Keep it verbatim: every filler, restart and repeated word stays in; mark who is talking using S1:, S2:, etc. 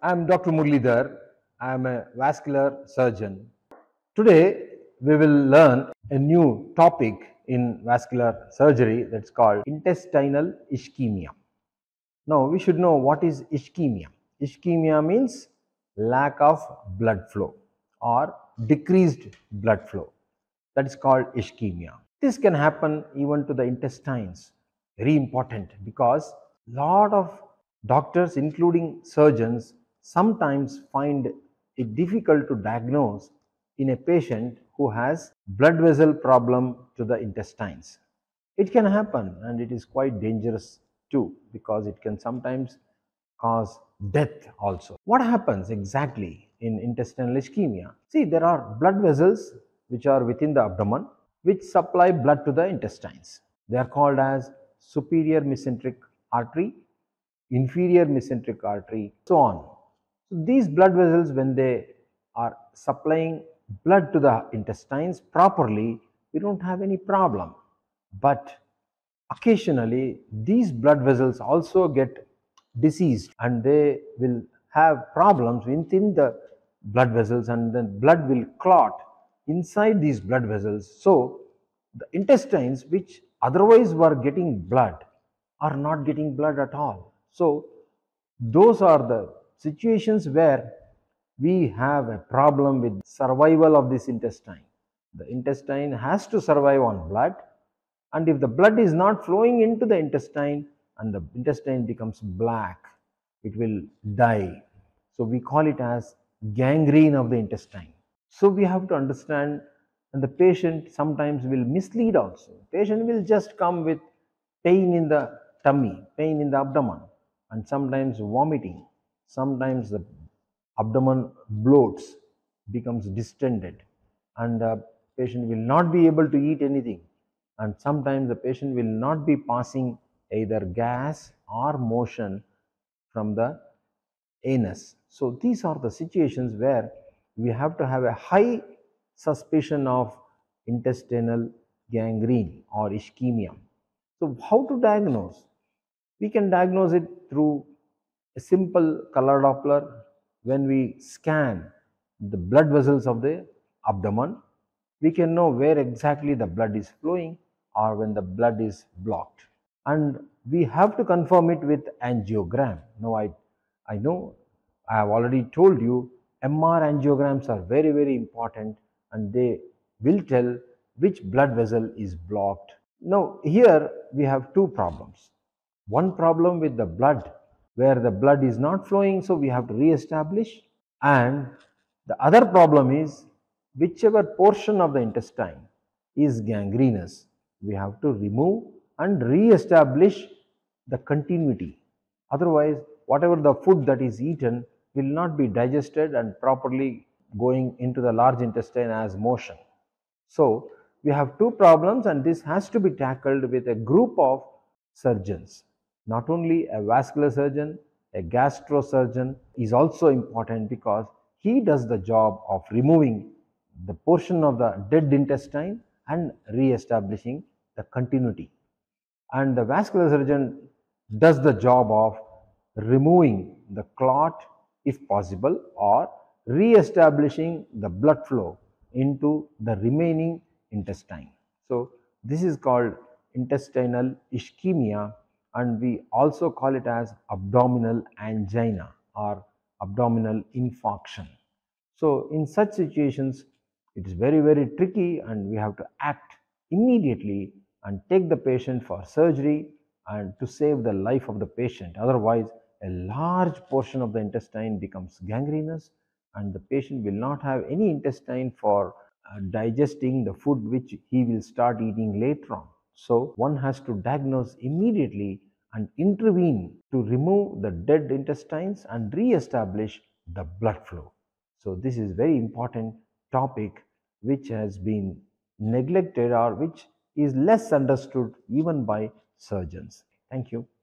S1: I am Doctor Muralidhar. I am a vascular surgeon. Today we will learn a new topic in vascular surgery that's called intestinal ischemia. Now we should know what is ischemia. Ischemia means lack of blood flow or decreased blood flow. That is called ischemia. This can happen even to the intestines. Very important because lot of doctors including surgeons sometimes find it difficult to diagnose in a patient who has blood vessel problem to the intestines. It can happen and it is quite dangerous too because it can sometimes cause death also. What happens exactly in intestinal ischemia? See, there are blood vessels which are within the abdomen which supply blood to the intestines. They are called as superior mesenteric artery, inferior mesenteric artery, so on. So these blood vessels, when they are supplying blood to the intestines properly, we don't have any problem. But occasionally these blood vessels also get diseased and they will have problems within the blood vessels, and then blood will clot inside these blood vessels. So the intestines which otherwise were getting blood are not getting blood at all. So those are the situations where we have a problem with survival of this intestine. The intestine has to survive on blood, and if the blood is not flowing into the intestine and the intestine becomes black, it will die. So we call it as gangrene of the intestine. So we have to understand, and the patient sometimes will mislead also. Patient will just come with pain in the tummy, pain in the abdomen, and sometimes vomiting. Sometimes the abdomen bloats, becomes distended, and the patient will not be able to eat anything. And sometimes the patient will not be passing either gas or motion from the anus. So these are the situations where we have to have a high suspicion of intestinal gangrene or ischemia. So how to diagnose? We can diagnose it through a simple color Doppler. When we scan the blood vessels of the abdomen, we can know where exactly the blood is flowing or when the blood is blocked. And we have to confirm it with angiogram. Now I, I know I have already told you M R angiograms are very very important, and they will tell which blood vessel is blocked. Now here we have two problems. One problem with the blood where the blood is not flowing, so we have to re-establish, and the other problem is whichever portion of the intestine is gangrenous, we have to remove and re-establish the continuity. Otherwise, whatever the food that is eaten will not be digested and properly going into the large intestine as motion. So we have two problems, and this has to be tackled with a group of surgeons. Not only a vascular surgeon, a gastro surgeon is also important because he does the job of removing the portion of the dead intestine and re-establishing the continuity. And the vascular surgeon does the job of removing the clot if possible or re-establishing the blood flow into the remaining intestine. So this is called intestinal ischemia, and we also call it as abdominal angina or abdominal infarction. So in such situations, it is very very tricky, and we have to act immediately and take the patient for surgery and to save the life of the patient. Otherwise, a large portion of the intestine becomes gangrenous, and the patient will not have any intestine for uh, digesting the food which he will start eating later on. So one has to diagnose immediately and intervene to remove the dead intestines and re-establish the blood flow. So this is very important topic which has been neglected or which is less understood even by surgeons. Thank you.